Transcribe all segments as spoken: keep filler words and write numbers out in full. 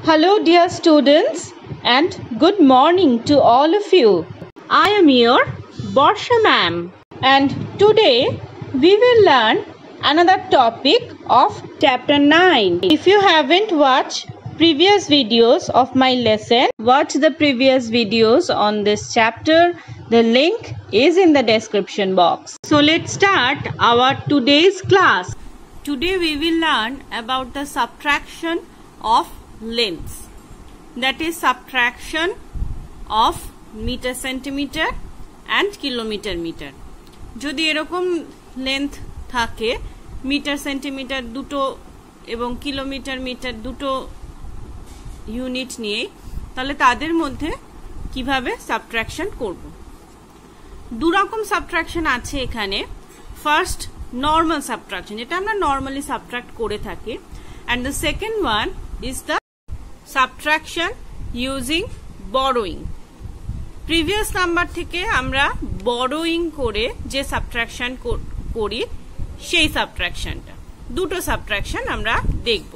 Hello dear students and good morning to all of you. I am your Barsha ma'am and today we will learn another topic of chapter nine. If you haven't watched previous videos of my lesson, watch the previous videos on this chapter. The link is in the description box. So let's start our today's class. Today we will learn about the subtraction of lengths, that is subtraction of meter centimeter and kilometer meter. যদি এরকম length থাকে metre centimetre দুটো এবং kilometre metre দুটো unit নিয়ে, তাহলে তাদের মধ্যে কিভাবে সাবট্রাকশন করব। দু রকম সাবট্রাকশন আছে এখানে। ফার্স্ট নর্মাল সাবট্রাকশন, যেটা আমরা নর্মালি সাবট্রাক্ট করে থাকি, and the second one is the subtraction using borrowing. Previous number থেকে আমরা বরোইং করে যে সাবট্রাকশন করি সেই সাবট্রাকশনটা, দুটো সাবট্রাকশন আমরা দেখব।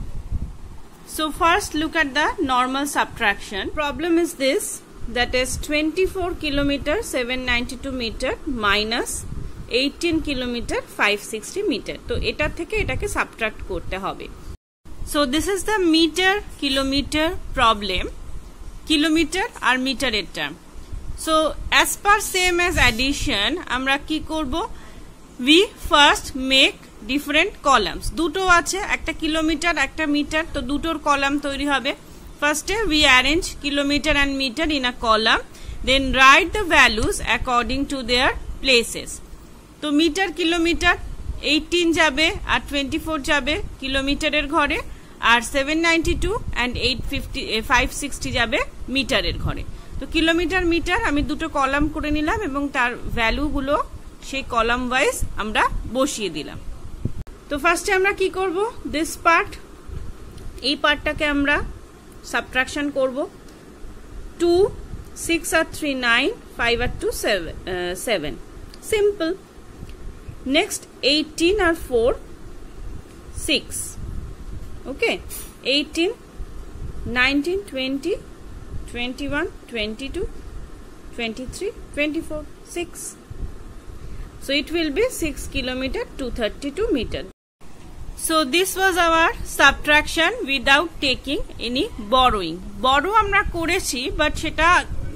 So first look at the normal subtraction. Problem is this, that is twenty-four kilometer seven ninety-two meter minus eighteen kilometer five sixty meter. তো এটা থেকে এটাকে সাবট্রাক্ট করতে হবে। So this is the meter kilometer problem, kilometer আর মিটারের term. So as per same as addition, আমরা কি করব, we first make different columns. দুটো আছে, একটা কিলোমিটার একটা মিটার, তো দুটোর কলাম তৈরি হবে। First we arrange kilometer and meter in a column, then write the values according to their places. তো মিটার কিলোমিটার eighteen যাবে আর twenty-four যাবে কিলোমিটারের ঘরে, আর seven ninety-two and eight fifty five sixty যাবে মিটারের ঘরে। তো কিলোমিটার মিটার আমি দুটো কলাম করে নিলাম এবং তার ভ্যালুগুলো সেই কলাম ওয়াইজ আমরা বসিয়ে দিলাম। তো ফার্স্টে আমরা কি করব, দিস পার্ট, এই পার্টটাকে আমরা সাবট্রাকশন করব। টু, সিক্স আর থ্রি নাইন, ফাইভ আর two seven, simple. Next eighteen আর four six, okay, eighteen, nineteen, twenty, twenty-one, twenty-two, twenty-three, twenty-four, six. So it will be six kilometer two thirty-two meter. So this was our subtraction without taking any borrowing. Borrow আমরা করেছি, but সেটা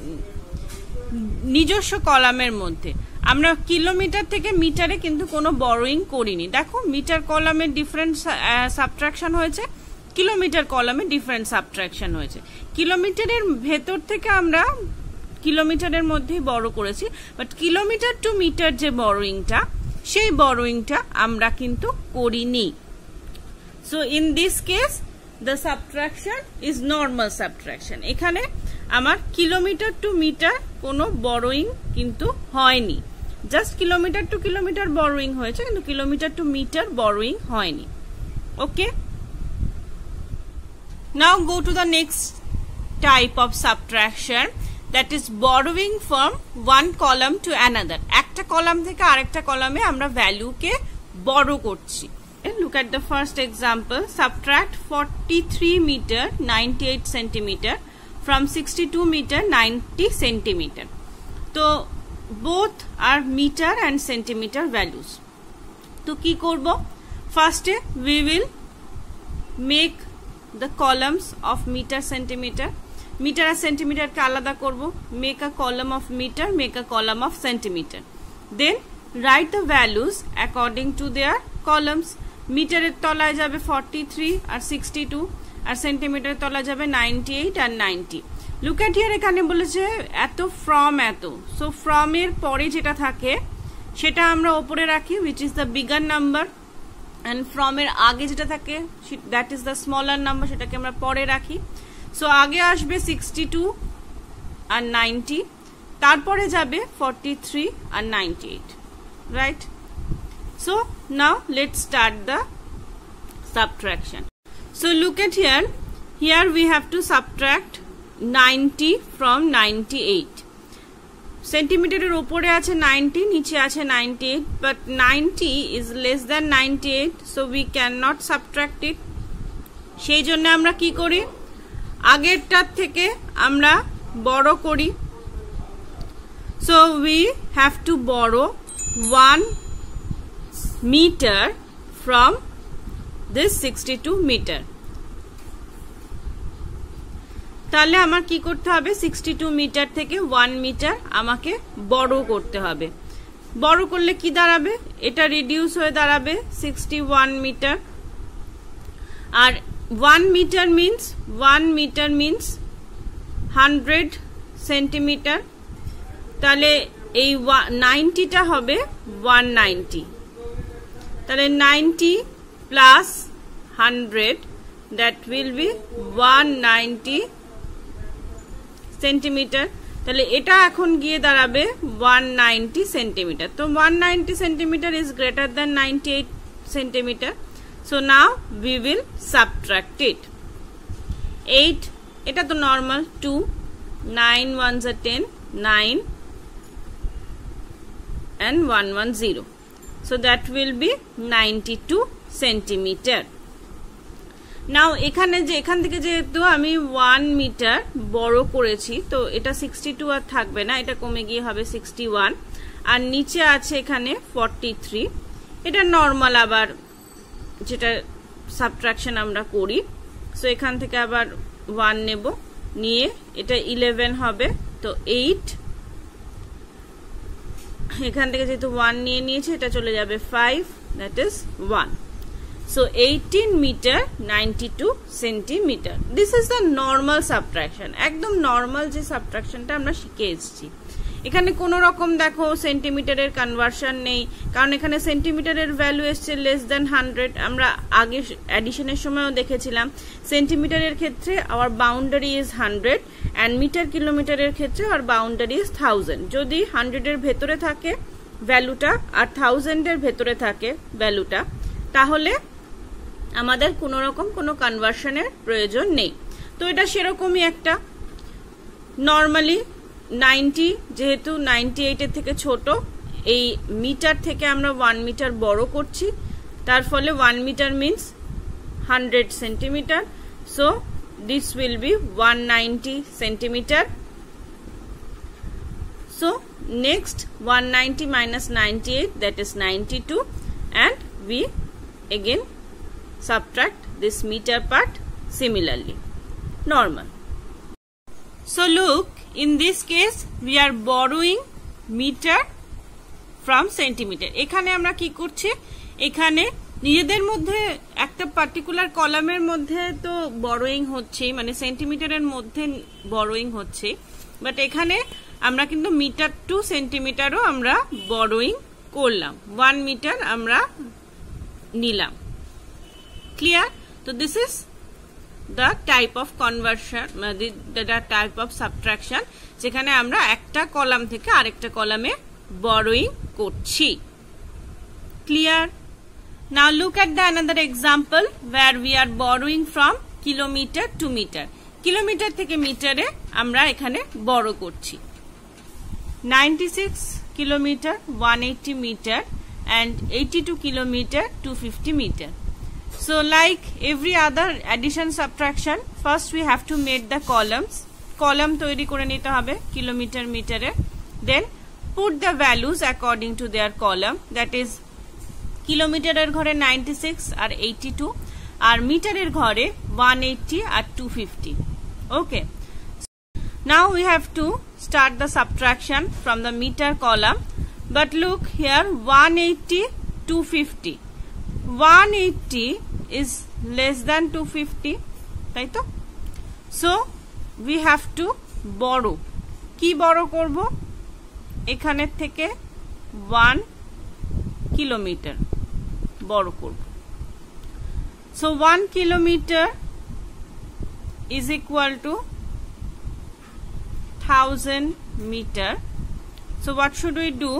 নিজস্ব কলামের মধ্যে। আমরা kilometre থেকে মিটারে কিন্তু কোনো বরোইং করিনি। দেখো মিটার কলামে ডিফারেন্ট সাবট্রাকশন হয়েছে, কিলোমিটার কলামে ডিফারেন্ট সাবট্রাকশন হয়েছে। কিলোমিটারের ভেতর থেকে আমরা কিলোমিটারের মধ্যেই বড় করেছি, বাট কিলোমিটার টু মিটার যে বরোইংটা, সেই বরোইংটা আমরা কিন্তু করিনি। So in this case the subtraction is normal subtraction. এখানে আমার কিলোমিটার টু মিটার কোনো বরোইং কিন্তু হয়নি, just kilometre to kilometre borrowing হয়েছে, কিন্তু কিলোমিটার টু মিটার বরোইং হয়নি। Okay, now go to the next type of subtraction, that is borrowing from one column to another. একটা column থেকে আরেকটা কলামে আমরা ভ্যালুকে বড় করছি। Look at the first example. Subtract forty-three meter ninety-eight centimeter from sixty-two meter ninety centimeter. তো both are meter and centimeter values. তো কি করব, ফার্স্টে we will make the columns of meter centimeter. Metre আর সেন্টিমিটারকে আলাদা করব, make a column of metre, make a column of centimetre, then write the values according to their columns. মিটারের তলায় যাবে ফর্টি থ্রি আর সিক্সটি টু, আর সেন্টিমিটারের তলায় যাবে নাইনটি এইট আর নাইনটি। লুক এট হিয়ার, এখানে বলেছে এত ফ্রম এত, সো ফ্রম এর পরে যেটা থাকে সেটা আমরা ওপরে রাখি, which is the bigger number, and from এর আগে যেটা থাকে that is the smaller number, সেটাকে আমরা পরে রাখি। সো আগে আসবে সিক্সটি টু আর নাইনটি, তারপরে যাবে ফর্টি থ্রি আর ninety eight, right? So now let's start the subtraction. So look at here, here we have to subtract ninety from ninety eight. সেন্টিমিটারের ওপরে আছে নাইনটি, নিচে আছে ninety eight, but ninety is less than ninety eight, so we can not subtract it. সেই জন্য আমরা কি করি, আগেরটার থেকে আমরা বড় করি। So we have to borrow one meter from this sixty-two meter. তাহলে আমার কি করতে হবে, sixty-two মিটার থেকে one মিটার আমাকে বড় করতে হবে। বড় করলে কি দাঁড়াবে, এটা রিডিউস হয়ে দাঁড়াবে sixty-one মিটার। আর one metre means one metre means hundred centimetre. তাহলে এই ninety টা হবে one ninety। তাহলে ninety plus hundred, that will be one ninety centimetre. তাহলে এটা এখন গিয়ে দাঁড়াবে one ninety সেন্টিমিটার। তো one ninety centimetre is greater than ninety-eight centimetre. So now we will subtract it. eight, এটা তো normal, two, nine ones are ten, nine and one one zero. So that will be ninety-two centimeter. Now এখানে যে এখান থেকে যেহেতু আমি one metre বড় করেছি, তো এটা sixty-two আর থাকবে না, এটা কমে গিয়ে হবে sixty-one। আর নিচে আছে এখানে forty-three। এটা নরমাল আবার যেটা সাবট্রাকশন আমরা করি। সো এখান থেকে আবার one নেব, নিয়ে এটা eleven হবে। তো eight, এখান থেকে যেহেতু one নিয়ে নিয়েছে, এটা চলে যাবে five, that is one. So eighteen meter, ninety-two centimeter. This is the normal subtraction. একদম নরমাল যে সাবট্রাকশনটা আমরা শিখে এসেছি। এখানে কোনো রকম দেখো সেন্টিমিটারের কনভার্সন নেই, কারণ এখানে সেন্টিমিটারের ভ্যালু এসছে লেস দেন হান্ড্রেড। আমরা আগে অ্যাডিশনের সময়ও দেখেছিলাম সেন্টিমিটারের ক্ষেত্রে our boundary is hundred and metre কিলোমিটারের ক্ষেত্রে আওয়ার বাউন্ডারি ইজ থাউজেন্ড। যদি হান্ড্রেডের ভেতরে থাকে ভ্যালুটা আর থাউজেন্ডের ভেতরে থাকে ভ্যালুটা, তাহলে আমাদের কোনো রকম কোনো কনভার্সনের প্রয়োজন নেই। তো এটা সেরকমই একটা নর্মালি নাইনটি যেহেতু নাইনটি এইটের থেকে ছোট, এই মিটার থেকে আমরা ওয়ান মিটার বড় করছি, তার ফলে one metre means hundred centimetre. So this will be one ninety centimetre. So next one ninety minus ninety-eight, that is ninety-two, and we again subtract this meter part similarly, normal. So look, in this case we are borrowing meter from centimeter. এখানে আমরা কি করছি, এখানে নিজেদের মধ্যে একটা particular কলামের মধ্যে তো বরোয়িং হচ্ছে, মানে সেন্টিমিটারের মধ্যে বরোয়িং হচ্ছে, বাট এখানে আমরা কিন্তু মিটার টু সেন্টিমিটারও আমরা বরোয়িং করলাম, ওয়ান মিটার আমরা নিলাম। ক্লিয়ার? তো this is the type of conversion, the, the, the type of subtraction যেখানে আমরা একটা কলাম থেকে আরেকটা কলামে borrowing করছি। Clear? Now look at the another example where we are borrowing from kilometer to meter. Kilometre থেকে মিটারে আমরা এখানে borrow করছি। ninety-six kilometer, one eighty meter and eighty-two kilometer, two fifty meter. So like every other addition subtraction, first we have to make the columns. Column তৈরি করে নিতে হবে kilometre মিটারে, then put the values according to their column, that is কিলোমিটারের ঘরে ninety-six আর eighty-two, আর মিটারের ঘরে one eighty R two fifty. Okay, now we have to start the subtraction from the meter column, but look here, one eighty, two fifty. one eighty is less than two fifty, তাই তো? So we have to borrow. কি borrow করব? এখানের থেকে one kilometre borrow করব। So one kilometer is equal to thousand meter. So what should we do?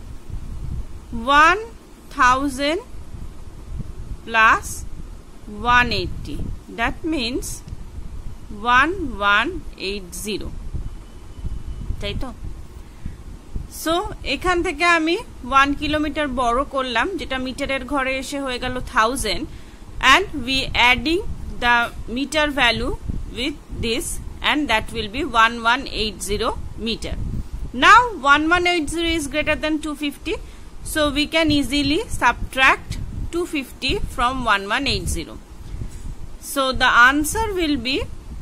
one thousand plus one eighty, that means one one eight zero, তাই তো? So এখান থেকে আমি one কিলোমিটার বড় করলাম, যেটা মিটারের ঘরে এসে হয়ে গেল thousand, and we adding the meter value with this, and that will be one thousand one hundred eighty meter. Now one thousand one hundred eighty is greater than two hundred fifty, so we can easily subtract two hundred fifty from one thousand one hundred eighty. So the answer will be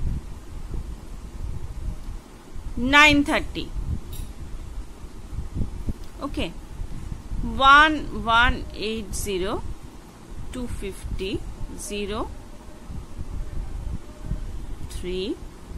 nine hundred thirty. Okay, one thousand one hundred eighty, two hundred fifty, zero, three,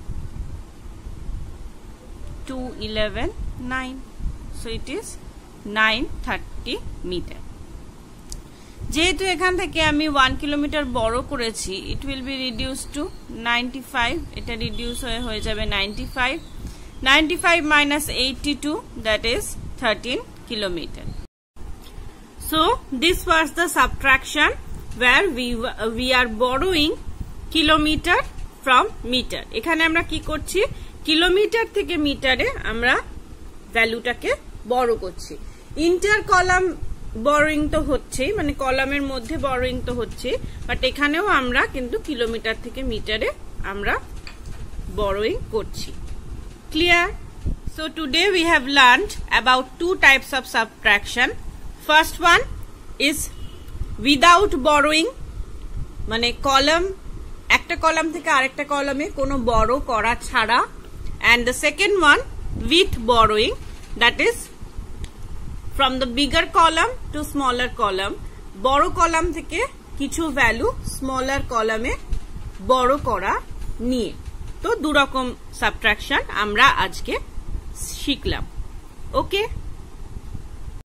two, eleven, nine. So it is nine hundred thirty meter. যেহেতু এখান থেকে আমি one kilometre বড় করেছি, it will be reduced to ninety-five. এটা reduce হয়ে হয়ে যাবে ninety-five. ninety-five minus eighty-two, that is thirteen kilometer. So this was the subtraction where we we are borrowing kilometer from meter. এখানে আমরা কি করছি, কিলোমিটার থেকে মিটারে আমরা ভ্যালুটাকে বড় করছি। ইন্টার কলাম বরোইং তো হচ্ছে, মানে কলামের মধ্যে বরোইং তো হচ্ছে, বাট এখানেও আমরা কিন্তু কিলোমিটার থেকে মিটারে আমরা বরোইং করছি। Clear? So today we have learned about two types of subtraction. First one is without borrowing, মানে কলাম একটা কলাম থেকে আরেকটা কলামে কোনো বড় করা ছাড়া, and the second one with borrowing, that is from the bigger column to smaller column, বড় কলাম থেকে কিছু ভ্যালু স্মলার কলামে বড় করা নিয়ে। তো দুরকম সাবট্রাকশন আমরা আজকে শিখলাম। ওকে।